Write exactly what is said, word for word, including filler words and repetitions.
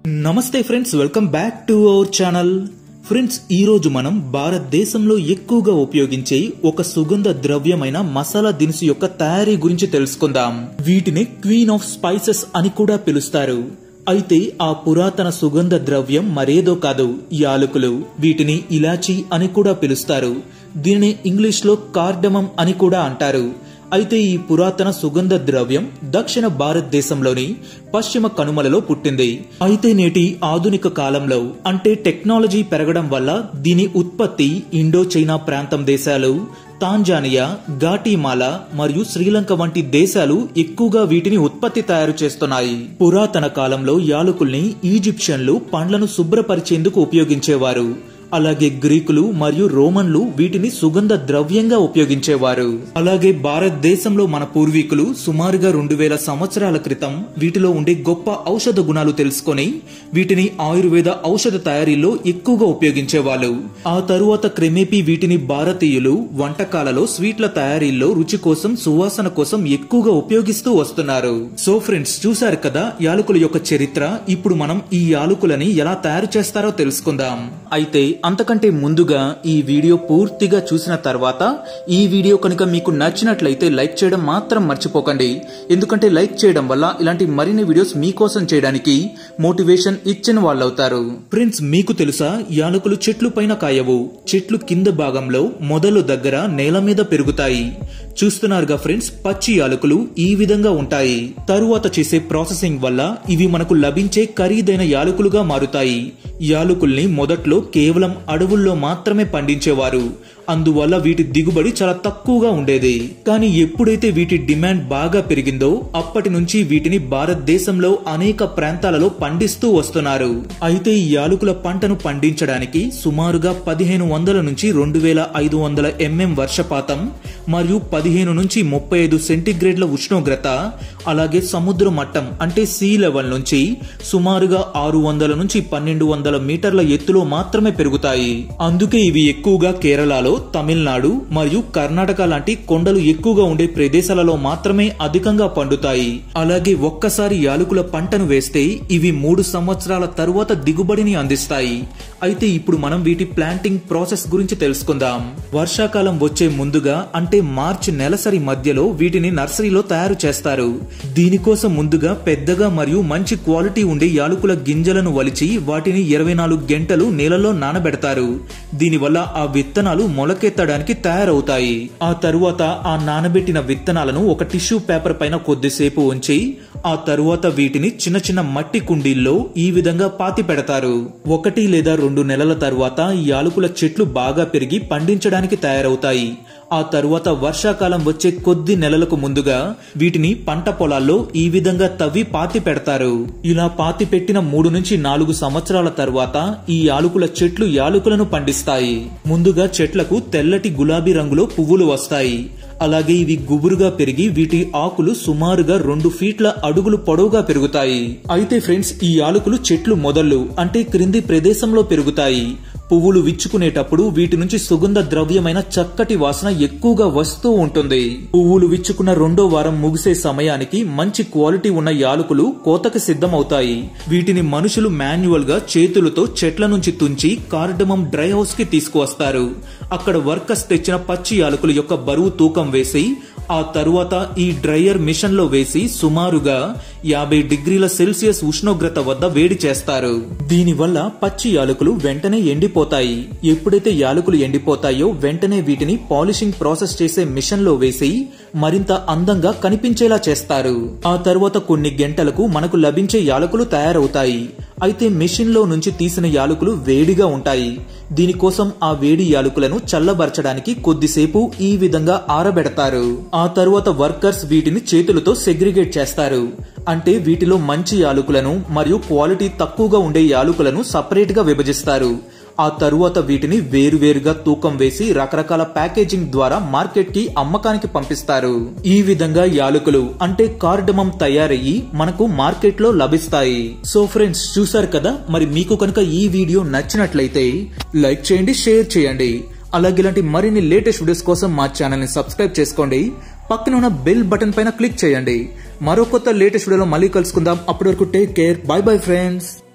నమస్తే friends, welcome back to our channel. Friends, ఈ రోజు మనం భారతదేశంలో ఎక్కువగా ఉపయోగించే ఒక సుగంధ ద్రవ్యమైన మసాలా దినుసు యొక్క తయారీ గురించి తెలుసుకుందాం. వీటిని క్వీన్ ఆఫ్ స్పైసెస్ అని కూడా పిలుస్తారు. అయితే ఆ పురాతన సుగంధ ద్రవ్యం మరేదో కాదు, యాలకులు. వీటిని ఇలాచీ అని కూడా పిలుస్తారు. దీనిని ఇంగ్లీష్ లో కార్డమం అని కూడా అంటారు. అయితే ఈ పురాతన సుగంధ ద్రవ్యం దక్షిణ భారతదేశంలోని పశ్చిమ కనుమలలో పుట్టింది. అయితే నేటి ఆధునిక కాలంలో అంటే టెక్నాలజీ పెరగడం వల్ల దీని ఉత్పత్తి ఇండో చైనా ప్రాంతం దేశాలు, తాంజానియా, గాటిమాలా మరియు శ్రీలంక వంటి దేశాలు ఎక్కువగా వీటిని ఉత్పత్తి తయారు చేస్తున్నాయి. పురాతన కాలంలో యాలకుల్ని ఈజిప్షియన్లు పండ్లను శుభ్రపరిచేందుకు ఉపయోగించేవారు. అలాగే గ్రీకులు మరియు రోమన్లు వీటిని సుగంధ ద్రవ్యంగా ఉపయోగించేవారు. అలాగే భారతదేశంలో మన పూర్వీకులు సుమారుగా రెండు వేల సంవత్సరాల క్రితం వీటిలో ఉండే గొప్ప ఔషధ గుణాలు తెలుసుకొని వీటిని ఆయుర్వేద ఔషధ తయారీలో ఎక్కువగా ఉపయోగించేవాళ్ళు. ఆ తరువాత క్రమేపీ వీటిని భారతీయులు వంటకాలలో స్వీట్ల తయారీలో రుచి కోసం, సువాసన కోసం ఎక్కువగా ఉపయోగిస్తూ వస్తున్నారు. సో ఫ్రెండ్స్, చూశారు కదా యాలకుల యొక్క చరిత్ర. ఇప్పుడు మనం ఈ యాలకులని ఎలా తయారు చేస్తారో తెలుసుకుందాం. అయితే అంతకంటే ముందుగా ఈ వీడియో పూర్తిగా చూసిన తర్వాత ఈ వీడియో కనుక మీకు నచ్చినట్లయితే లైక్ చేయడం మాత్రం మర్చిపోకండి. ఎందుకంటే లైక్ చేయడం వల్ల ఇలాంటి మరిన్ని వీడియోస్ మీకోసం చేయడానికి మోటివేషన్ ఇచ్చిన వాళ్ళవుతారు. ఫ్రెండ్స్, మీకు తెలుసా, యాలకులు చెట్లు పైన కాయవు. చెట్లు కింద భాగంలో మొదలు దగ్గర నేల మీద పెరుగుతాయి. చూస్తున్నారుగా ఫ్రెండ్స్, పచ్చి యాలకులు ఈ విధంగా ఉంటాయి. తరువాత చేసే ప్రాసెసింగ్ వల్ల ఇవి మనకు లభించే ఖరీదైన యాలకులుగా మారుతాయి. యాలకుల్ని మొదట్లో కేవలం అడవుల్లో మాత్రమే పండించేవారు. అందువల్ల వీటి దిగుబడి చాలా తక్కువగా ఉండేది. కానీ ఎప్పుడైతే వీటి డిమాండ్ బాగా పెరిగిందో అప్పటి నుంచి వీటిని భారతదేశంలో అనేక ప్రాంతాలలో పండిస్తూ వస్తున్నారు. అయితే ఈ యాలకుల పంటను పండించడానికి సుమారుగా పదిహేను వందల నుంచి రెండు వేల ఐదు వందల ఎంఎం వర్షపాతం మరియు పదిహేను నుంచి ముప్పై ఐదు సెంటీగ్రేడ్ల ఉష్ణోగ్రత, అలాగే సముద్ర మట్టం అంటే సీ లెవెల్ నుంచి సుమారుగా ఆరు వందల నుంచి పన్నెండు వందల మీటర్ల ఎత్తులో మాత్రమే పెరుగుతాయి. అందుకే ఇవి ఎక్కువగా కేరళలో, తమిళనాడు మరియు కర్ణాటక లాంటి కొండలు ఎక్కువగా ఉండే ప్రదేశాలలో మాత్రమే అధికంగా పండుతాయి. అలాగే ఒక్కసారి యాలకుల పంటను వేస్తే ఇవి మూడు సంవత్సరాల తరువాత దిగుబడిని అందిస్తాయి. అయితే ఇప్పుడు మనం వీటి ప్లాంటింగ్ ప్రాసెస్ గురించి తెలుసుకుందాం. వర్షాకాలం వచ్చే ముందుగా అంటే మార్చి నెలసరి మధ్యలో వీటిని నర్సరీలో తయారు చేస్తారు. దీనికోసం ముందుగా పెద్దగా మరియు మంచి క్వాలిటీ ఉండే యాలకుల గింజలను వలిచి వాటిని ఇరవై నాలుగు గంటలు నీళ్ళలో నానబెడతారు. దీనివల్ల ఆ విత్తనాలు మొలకెత్తడానికి తయారవుతాయి. ఆ తరువాత ఆ నానబెట్టిన విత్తనాలను ఒక టిష్యూ పేపర్ పైన కొద్దిసేపు ఉంచి ఆ తరువాత వీటిని చిన్న చిన్న మట్టి కుండీల్లో ఈ విధంగా పాతి పెడతారు. ఒకటి లేదా రెండు నెలల తరువాత ఈ యాలకుల చెట్లు బాగా పెరిగి పండించడానికి తయారవుతాయి. ఆ తరువాత వర్షాకాలం వచ్చే కొద్ది నెలలకు ముందుగా వీటిని పంట పొలాల్లో ఈ విధంగా తవ్వి పాతి పెడతారు. ఇలా పాతి పెట్టిన మూడు నుంచి నాలుగు సంవత్సరాల తరువాత ఈ యాలకుల చెట్లు యాలకులను పండిస్తాయి. ముందుగా చెట్లకు తెల్లటి గులాబీ రంగులో పువ్వులు వస్తాయి. అలాగే ఇవి గుబురుగా పెరిగి వీటి ఆకులు సుమారుగా రెండు ఫీట్ల అడుగులు పొడవుగా పెరుగుతాయి. అయితే ఫ్రెండ్స్, ఈ యాలకులు చెట్లు మొదళ్ళు అంటే క్రింది ప్రదేశంలో పెరుగుతాయి. పువ్వులు విచ్చుకునేటప్పుడు వీటి నుంచి సుగంధ ద్రవ్యమైన చక్కటి వాసన ఎక్కువగా వస్తూ ఉంటుంది. పువ్వులు విచ్చుకున్న రెండో వారం ముగిసే సమయానికి మంచి క్వాలిటీ ఉన్న యాలకులు కోతకు సిద్ధమవుతాయి. వీటిని మనుషులు మాన్యువల్ గా చేతులతో చెట్ల నుంచి తుంచి కార్డమం డ్రై హౌస్ కి తీసుకువస్తారు. అక్కడ వర్కర్స్ తెచ్చిన పచ్చి యాలకుల యొక్క బరువు తూకం వేసి ఆ తరువాత ఈ డ్రైయర్ మిషన్ లో వేసి సుమారుగా యాభై డిగ్రీల సెల్సియస్ ఉష్ణోగ్రత వద్ద వేడి చేస్తారు. దీనివల్ల పచ్చి యాలకులు వెంటనే ఎండిపోతాయి. ఎప్పుడైతే యాలకులు ఎండిపోతాయో వెంటనే వీటిని పాలిషింగ్ ప్రాసెస్ చేసే మిషన్ లో వేసి మరింత అందంగా కనిపించేలా చేస్తారు. ఆ తరువాత కొన్ని గంటలకు మనకు లభించే యాలకులు తయారవుతాయి. అయితే మెషిన్ లో నుంచి తీసిన యాలకులు వేడిగా ఉంటాయి. దీనికోసం ఆ వేడి యాలకులను చల్లబరచడానికి కొద్దిసేపు ఈ విధంగా ఆరబెడతారు. ఆ తరువాత వర్కర్స్ వీటిని చేతులతో సెగ్రిగేట్ చేస్తారు. అంటే వీటిలో మంచి యాలకులను మరియు క్వాలిటీ తక్కువగా ఉండే యాలకులను సపరేట్ గా విభజిస్తారు. ఆ తరువాత వీటిని వేరువేరుగా తూకం వేసి రకరకాల ప్యాకేజింగ్ ద్వారా మార్కెట్ కి అమ్మకానికి పంపిస్తారు. ఈ విధంగా యాలకులు అంటే కార్డమం తయారయ్యి మనకు మార్కెట్ లో లభిస్తాయి. సో ఫ్రెండ్స్, చూసారు కదా, మరి మీకు కనుక ఈ వీడియో నచ్చినట్లయితే లైక్ చేయండి, షేర్ చేయండి. అలాగే ఇలాంటి మరిన్ని లేటెస్ట్ వీడియోస్ కోసం మా ఛానల్ ని సబ్స్క్రైబ్ చేసుకోండి. పక్కన ఉన్న బెల్ బటన్ పైన క్లిక్ చేయండి. మరో కొత్త లేటెస్ట్ వీడియోలో మళ్ళీ కలుసుకుందాం. అప్పటి వరకు take care, bye bye friends.